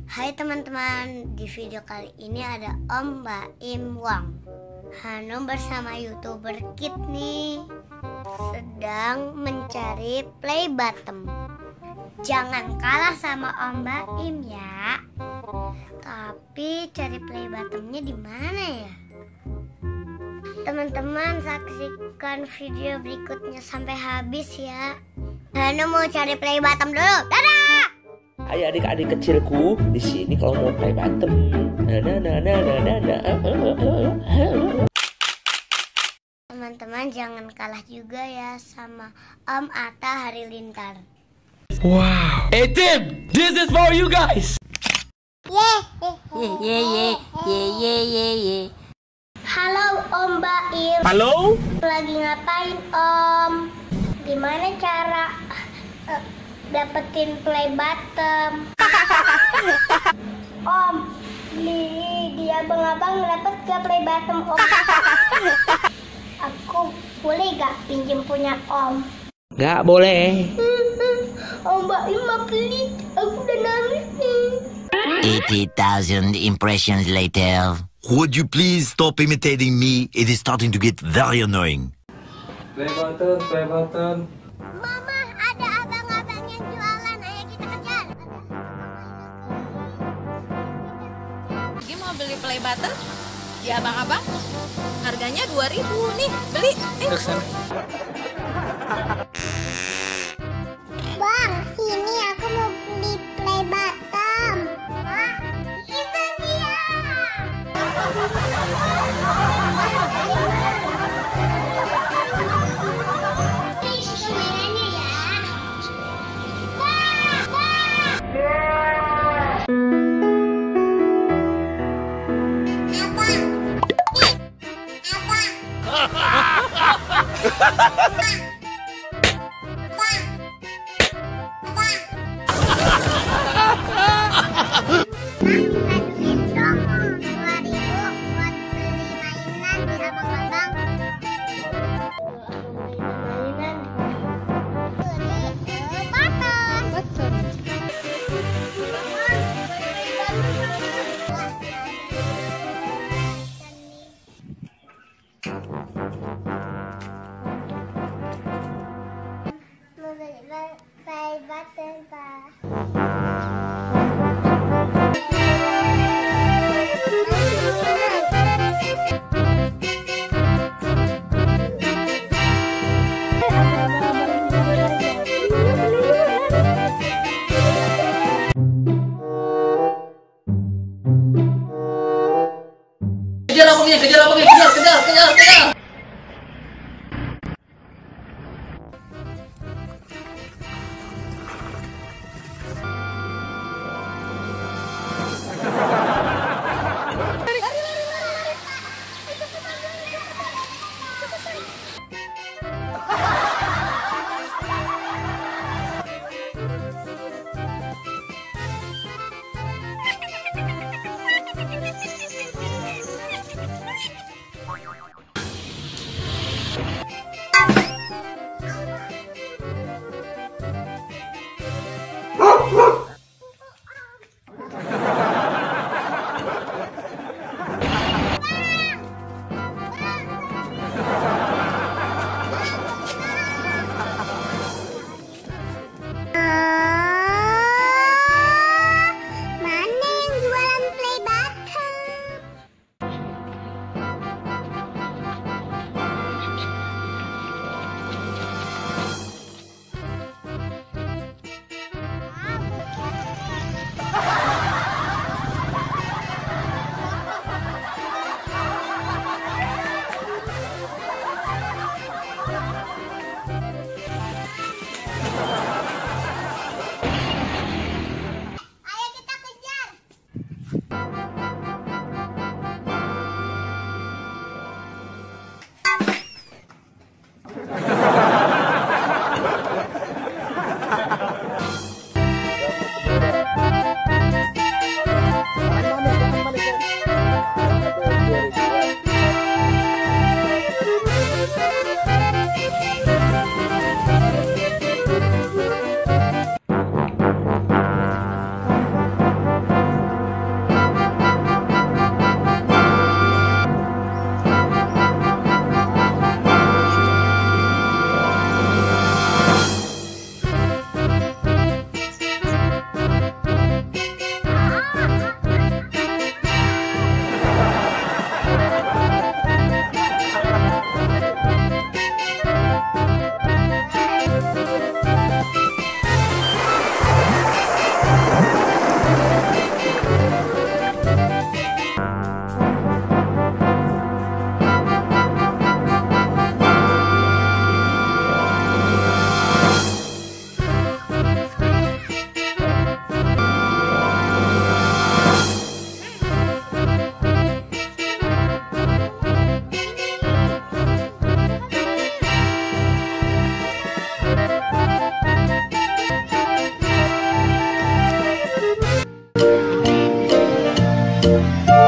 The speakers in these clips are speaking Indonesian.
Hai teman-teman, di video kali ini ada Om Baim Wong Hanum bersama YouTuber Kid nih sedang mencari play button. Jangan kalah sama Om Baim ya. Tapi cari play buttonnya di mana ya? Teman-teman saksikan video berikutnya sampai habis ya. Hanum mau cari play button dulu. Dadah! Ayo adik-adik kecilku, di sini kalau mau play button. Teman-teman jangan kalah juga ya sama Om Atta Halilintar. Wow. Hey Tim, this is for you guys. Halo Om Baim. Halo? Lagi ngapain Om? Gimana cara dapetin play button? Om, di abang-abang dapet gak play button Om? Aku boleh gak pinjem punya Om? Nggak boleh. Om Baim mah pelit, aku udah nangis nih. 80,000 impressions later. Would you please stop imitating me? It is starting to get very annoying. Play button, play button. Mama, ada abang-abang yang jualan, ayo kita kejar. Dia mau beli play button di abang-abang, harganya 2.000 nih, beli. Bang, sini aku mau beli play button. Wah, itu dia. Please, kameranya ya. Aduin dong 2.000 buat beli mainan di abang-abang. Mainan button. Mau beli play button Pak. Kejar abangnya, kejar.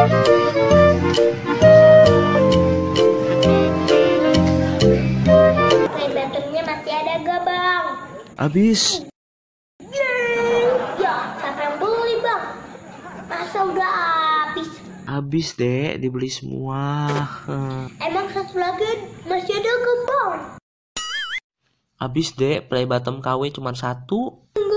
Play buttonnya masih ada gak bang? Habis. Ya, siapa yang beli bang? Masa udah habis? Habis dek, dibeli semua. Emang satu lagi masih ada gak bang? Habis dek, play button KW cuma 1.